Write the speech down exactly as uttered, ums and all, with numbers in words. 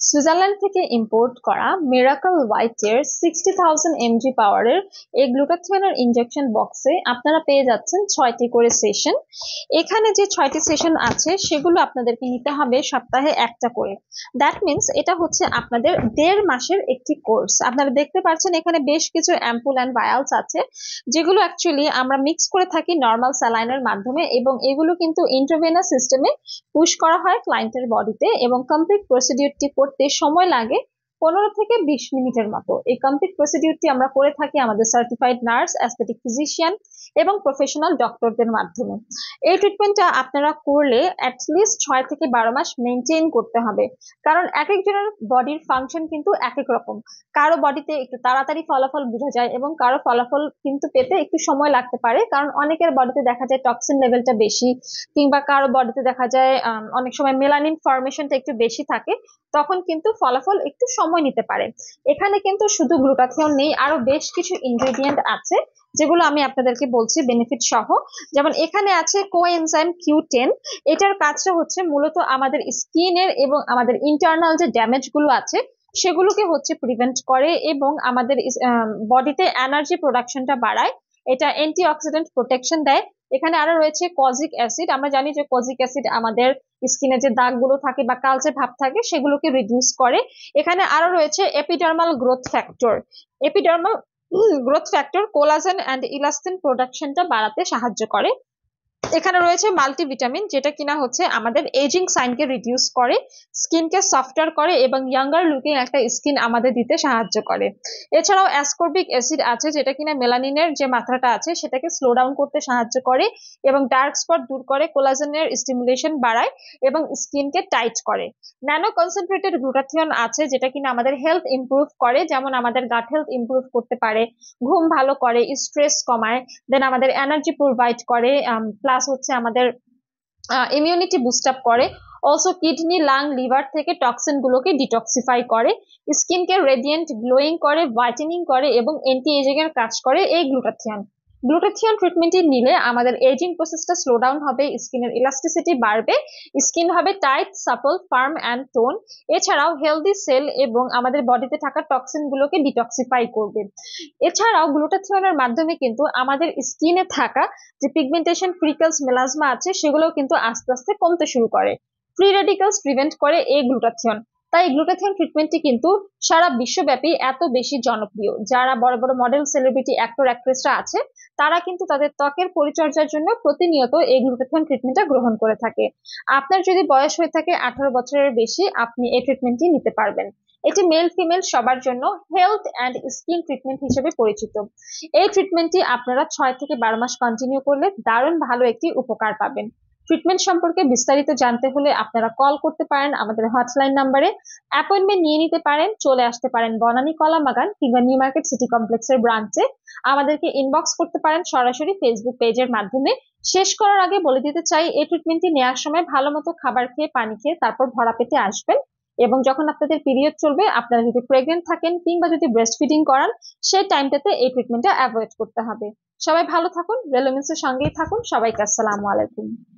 Switzerland থেকে import করা miracle হোয়াইটের সিক্সটি থাউজেন্ড এমজি পাওয়ারের এই গ্লুটাথিয়নের ইনজেকশন বক্সে আপনারা পেয়ে যাচ্ছেন ছয়টি করে সেশন। এখানে যে ছয়টি সেশন আছে সেগুলো আপনাদেরকে নিতে হবে সপ্তাহে একটা করে। দ্যাট মিনস এটা হচ্ছে আপনাদের দেড় মাসের একটি কোর্স। আপনারা দেখতে পাচ্ছেন এখানে বেশ কিছু অ্যাম্পুল অ্যান্ড ভায়ালস আছে, যেগুলো অ্যাকচুয়ালি আমরা মিক্স করে থাকি নর্মাল স্যালাইনের মাধ্যমে, এবং এগুলো কিন্তু ইন্ট্রাভেনাস সিস্টেমে পুশ করা হয় ক্লায়েন্টের বডিতে, এবং কমপ্লিট প্রসিডিউরটি করতে সময় লাগে পনেরো থেকে বিশ মিনিটের মতো। এই কমপ্লিট প্রসিডিউরটি আমরা করে থাকি আমাদের সার্টিফাইড নার্স, অ্যাস্থেটিক ফিজিশিয়ান এবং প্রফেশনাল ডক্টরদের মাধ্যমে। এই ট্রিটমেন্টটা আপনারা করলে অ্যাটলিস্ট ছয় থেকে বারো মাস মেনটেন করতে হবে, কারণ এক একজনের বডির ফাংশন কিন্তু এক এক রকম। কারো বডিতে একটু তাড়াতাড়ি ফলাফল বোঝা যায় এবং কারো ফলাফল কিন্তু পেতে একটু সময় লাগতে পারে, কারণ অনেকের বডিতে দেখা যায় টক্সিন লেভেলটা বেশি, কিংবা কারো বডিতে দেখা যায় অনেক সময় মেলানিন ফর্মেশনটা একটু বেশি থাকে, তখন কিন্তু ফলাফল একটু সময় নিতে পারে। এখানে কিন্তু শুধু গ্লুটাথিয়ন নেই, আরো বেশ কিছু ইনগ্রেডিয়েন্ট আছে যেগুলো আমি আপনাদেরকে বলছি বেনিফিট সহ। যেমন এখানে আছে কোএনজাইম কিউ টেন। এটার কাজটা হচ্ছে মূলত আমাদের স্কিনের এবং আমাদের ইন্টারনাল যে ড্যামেজ গুলো আছে সেগুলোকে হচ্ছে প্রিভেন্ট করে এবং আমাদের বডিতে এনার্জি প্রোডাকশনটা বাড়ায়। এটা অ্যান্টিঅক্সিডেন্ট প্রোটেকশন দেয়। এখানে আরো রয়েছে কজিক অ্যাসিড। আমরা জানি যে কজিক অ্যাসিড আমাদের স্কিনে যে দাগগুলো থাকে বা কালচে ভাব থাকে সেগুলোকে রিডিউস করে। এখানে আরো রয়েছে epidermal growth factor. Epidermal growth factor collagen and elastin প্রোডাকশনটা বাড়াতে সাহায্য করে। এখানে রয়েছে মাল্টিভিটামিন, যেটা কিনা হচ্ছে আমাদের এজিং সাইনকে রিডিউস করে, স্কিনকে সফটওয়্যার করে এবং ইয়াঙ্গার লুকিং একটা স্কিন আমাদের দিতে সাহায্য করে। এছাড়াও অ্যাসকর্বিক অ্যাসিড আছে, যেটা কিনা মেলানিনের যে মাত্রাটা আছে সেটাকে স্লো ডাউন করতে সাহায্য করে এবং ডার্ক স্পট দূর করে, কোলাজেনের স্টিমুলেশন বাড়ায় এবং স্কিনকে টাইট করে। ন্যানো কনসেন্ট্রেটেড গ্লুটাথিয়ন আছে, যেটা কিনা আমাদের হেলথ ইমপ্রুভ করে, যেমন আমাদের গাট হেলথ ইমপ্রুভ করতে পারে, ঘুম ভালো করে, স্ট্রেস কমায়, দেন আমাদের এনার্জি প্রোভাইড করে, প্লাস হচ্ছে আমাদের ইমিউনিটি বুস্ট আপ করে। অলসো কিডনি, লাং, লিভার থেকে টক্সিন গুলোকে ডিটক্সিফাই করে, স্কিনকে রেডিয়েন্ট গ্লোয়িং করে, হোয়াইটেনিং করে এবং অ্যান্টি এজিং এর কাজ করে এই গ্লুটাথিয়ন। গ্লুটাথিয়ন ট্রিটমেন্টটি নিলে আমাদের এজিং প্রসেসটা স্লো ডাউন হবে, স্কিনের ইলাস্টিসিটি বাড়বে, স্কিন হবে tight, supple, firm and tone. এছাড়াও হেলদি সেল এবং আমাদের বডিতে থাকা টক্সিন গুলোকে ডিটক্সিফাই করবে। এছাড়াও গ্লুটাথিয়নের মাধ্যমে কিন্তু আমাদের স্কিনে থাকা যে পিগমেন্টেশন, ফ্রিকলস, মেলাজমা আছে সেগুলোও কিন্তু আস্তে আস্তে কমতে শুরু করে। ফ্রি রেডিক্যালস প্রিভেন্ট করে এই গ্লুটাথিয়ন। তাই গ্লুটাথিয়ন ট্রিটমেন্টটি কিন্তু সারা বিশ্বব্যাপী এত বেশি জনপ্রিয়। যারা বড় বড় মডেল, সেলিব্রিটি, অ্যাক্টর, অ্যাক্ট্রেসরা আছে তারা কিন্তু তাদের ত্বকের পরিচর্যার জন্য প্রতিনিয়ত এই গ্লুটাথিয়ন ট্রিটমেন্টটা গ্রহণ করে থাকে। আপনার যদি বয়স হয়ে থাকে আঠারো বছরের বেশি, আপনি এই ট্রিটমেন্টটি নিতে পারবেন। এটি মেল ফিমেল সবার জন্য হেলথ অ্যান্ড স্কিন ট্রিটমেন্ট হিসেবে পরিচিত। এই ট্রিটমেন্টটি আপনারা ছয় থেকে বারো মাস কন্টিনিউ করলে দারুণ ভালো একটি উপকার পাবেন। ট্রিটমেন্ট সম্পর্কে বিস্তারিত জানতে হলে আপনারা কল করতে পারেন আমাদের হটলাইন নাম্বারে, অ্যাপয়েন্টমেন্ট নিয়ে নিতে পারেন, চলে আসতে পারেন বনানী কলাবাগান কিংবা নিউ মার্কেট সিটি কমপ্লেক্সের ব্রাঞ্চে, আমাদেরকে ইনবক্স করতে পারেন সরাসরি ফেসবুক পেজের মাধ্যমে। শেষ করার আগে বলে দিতে চাই, এই ট্রিটমেন্টটি নেওয়ার সময় ভালো মতো খাবার খেয়ে, পানি খেয়ে তারপর ভরা পেটে আসবেন, এবং যখন আপনাদের পিরিয়ড চলবে, আপনারা যদি প্রেগনেন্ট থাকেন কিংবা যদি ব্রেস্ট ফিডিং করান, সেই টাইমটাতে এই ট্রিটমেন্টটা অ্যাভয়েড করতে হবে। সবাই ভালো থাকুন, রেলোমিন্সের সঙ্গেই থাকুন। সবাইকে আসসালামু আলাইকুম।